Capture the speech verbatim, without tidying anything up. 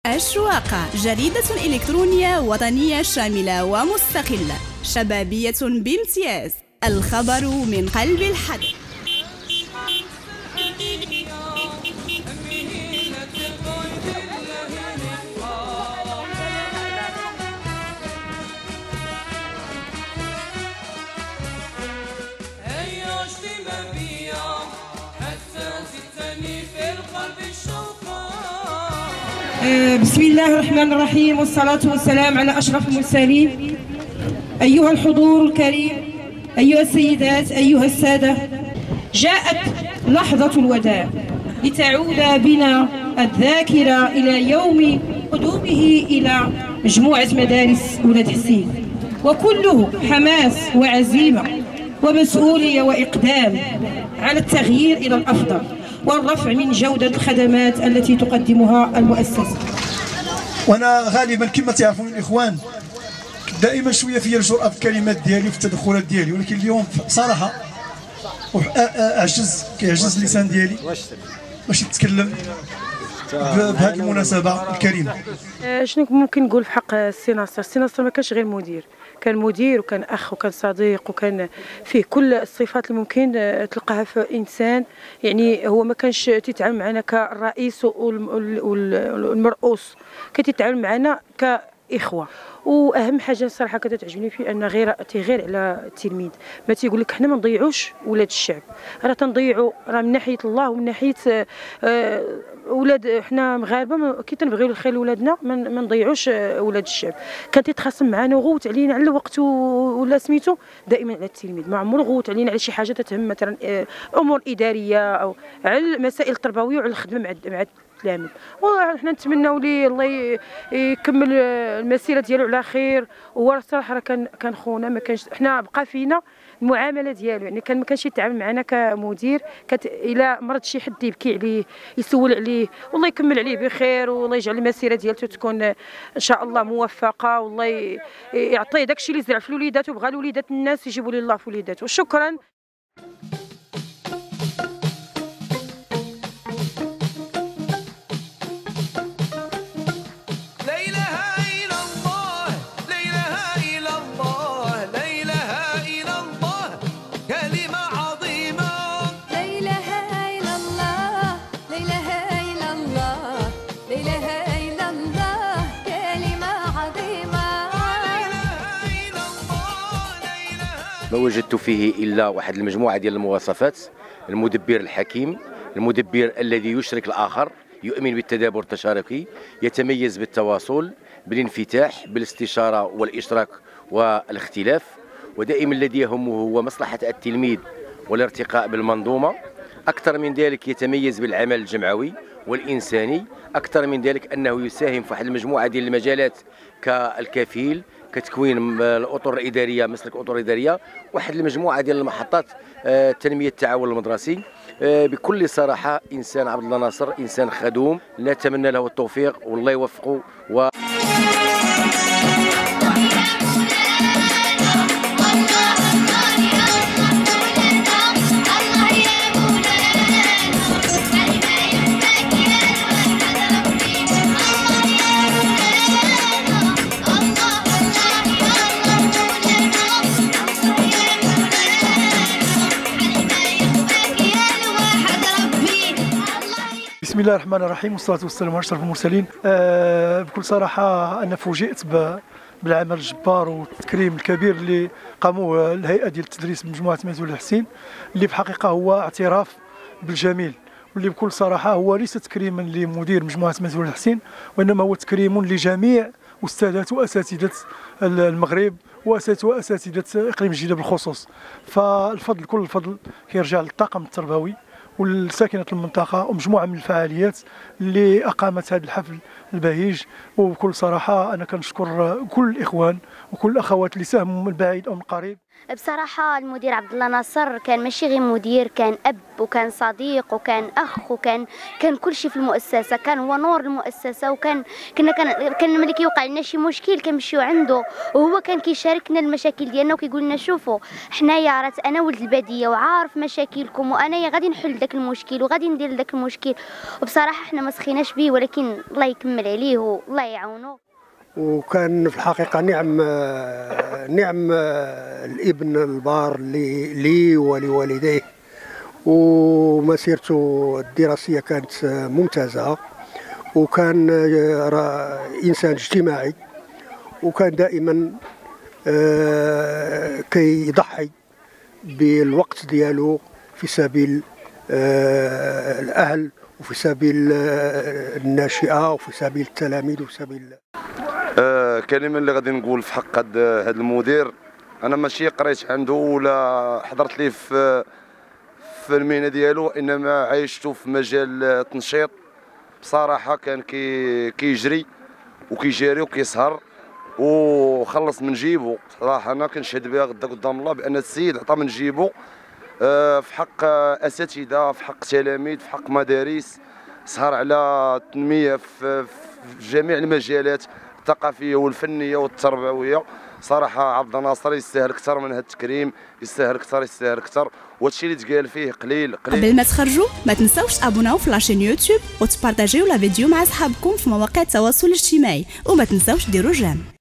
أشواق، جريدة إلكترونية وطنية شاملة ومستقلة، شبابية بامتياز، الخبر من قلب الحدث. بسم الله الرحمن الرحيم، والصلاة والسلام على أشرف المرسلين. أيها الحضور الكريم، أيها السيدات، أيها السادة، جاءت لحظة الوداع لتعود بنا الذاكرة إلى يوم قدومه إلى مجموعة مدارس ولاد حسين، وكله حماس وعزيمة ومسؤولية وإقدام على التغيير إلى الأفضل والرفع من جودة الخدمات التي تقدمها المؤسسة. وانا غالبا كما تعرفون الاخوان دائما شويه فيا الجرأه في الكلمات ديالي وفي التدخلات ديالي، ولكن اليوم بصراحه اعجز كيعجز اللسان ديالي باش نتكلم بهذه المناسبه الكريمه. شنو ممكن نقول في حق السي ناصر؟ السي ناصر ما كانش غير مدير، كان مدير وكان اخ وكان صديق وكان فيه كل الصفات اللي ممكن تلقاها في انسان. يعني هو ما كانش تيتعامل معنا كالرئيس والمرؤوس، كان تيتعامل معنا كاخوه. واهم حاجه الصراحه كتعجبني فيه ان غير تيغير على التلميذ، ما تيقول لك حنا ما نضيعوش ولاد الشعب، راه تنضيعوا راه من ناحيه الله ومن ناحيه آه ولاد حنا مغاربه كي تنبغيو الخير لولادنا ما نضيعوش ولاد الشعب. كان تيتخاصم معنا وغوت علينا على الوقت ولا سميتو دائما على التلميذ، ما عمره غوت علينا على شي حاجه تتهم مثلا امور اداريه او على المسائل التربويه وعلى الخدمه مع مع التلاميذ. وحنا نتمناو ليه الله يكمل المسيره ديالو على خير. وهو الصراحه راه كان كان خونا، ما كانش حنا بقى فينا المعامله ديالو، يعني كان ما كانش يتعامل معنا كمدير، كانت الا مرض شي حد يبكي عليه يسول عليه والله يكمل عليه بخير، والله يجعل المسيره ديالته تكون ان شاء الله موفقه، والله يعطيه داكشي اللي زرع في وليداته وبغى لوليدات الناس يجيبوا ليه الله في وليداته. شكرا. ما وجدت فيه إلا واحد المجموعة ديال المواصفات: المدبر الحكيم، المدبر الذي يشرك الآخر، يؤمن بالتدابر التشاركي، يتميز بالتواصل، بالانفتاح، بالاستشارة والإشراك والاختلاف، ودائما الذي يهمه هو مصلحة التلميذ والارتقاء بالمنظومة. أكثر من ذلك يتميز بالعمل الجمعوي والإنساني. أكثر من ذلك أنه يساهم في واحد المجموعة ديال المجالات كالكفيل، كتكوين الاطر الاداريه، مسلك الاطر الاداريه، واحد المجموعه ديال المحطات تنميه التعاون المدرسي. بكل صراحه انسان عبد الله ناصر انسان خدوم، نتمنى له التوفيق والله يوفقه. و بسم الله الرحمن الرحيم، والصلاة والسلام على أشرف المرسلين. أه بكل صراحة أنا فوجئت بالعمل الجبار والتكريم الكبير اللي قاموا الهيئة ديال التدريس بمجموعة مدارس ولاد حسين، اللي بحقيقة هو اعتراف بالجميل، واللي بكل صراحة هو ليس تكريما لمدير مجموعة مدارس ولاد حسين، وإنما هو تكريم لجميع أستاذات وأساتذة المغرب وأساتذة إقليم جدة بالخصوص. فالفضل كل الفضل كيرجع للطاقم التربوي والساكنة المنطقة ومجموعة من الفعاليات اللي أقامت هذا الحفل البهيج. وبكل صراحة أنا كنشكر كل الإخوان وكل الأخوات اللي ساهموا من بعيد أو من قريب. بصراحة المدير عبد الله ناصر كان ماشي غير مدير، كان أب وكان صديق وكان أخ وكان كان كل شيء في المؤسسة، كان هو نور المؤسسة. وكان كنا كان كان ملي كيوقع لنا شي مشكل كنمشيو عنده وهو كان كيشاركنا المشاكل ديالنا وكيقول لنا شوفوا حنايا راه انا ولد البادية وعارف مشاكلكم وانايا غادي نحل داك المشكل وغادي ندير داك المشكل. وبصراحة حنا ما سخيناش به، ولكن الله يكمل عليه والله يعاونو. وكان في الحقيقة نعم نعم الابن البار لي ولوالديه، ومسيرته الدراسية كانت ممتازة، وكان إنسان اجتماعي، وكان دائما كيضحي بالوقت ديالو في سبيل الأهل وفي سبيل الناشئة وفي سبيل التلاميذ وفي سبيل آه كلمة اللي غادي نقول في حق هذا المدير، انا ماشي قريت عنده ولا حضرت ليه في في المهنه ديالو، انما عايشته في مجال التنشيط. بصراحه كان كي كيجري وكيجاري وكيسهر وخلص من جيبو. صراحه انا كنشهد بها غدا قدام الله بان السيد عطى من جيبو آه في حق اساتذه، في حق تلاميذ، في حق مدارس، سهر على التنميه في, في جميع المجالات الثقافيه والفنيه والتربويه. صراحه عبد الناصر يستاهل اكثر من هذا التكريم، يستاهل اكثر يستاهل اكثر، وهادشي اللي تقال فيه قليل قليل. قبل ما تخرجوا ما تنساوش تابوناو في لاشين يوتيوب وتبارطاجيو لا فيديو مع صحابكم في مواقع التواصل الاجتماعي، وما تنساوش ديروا جيم.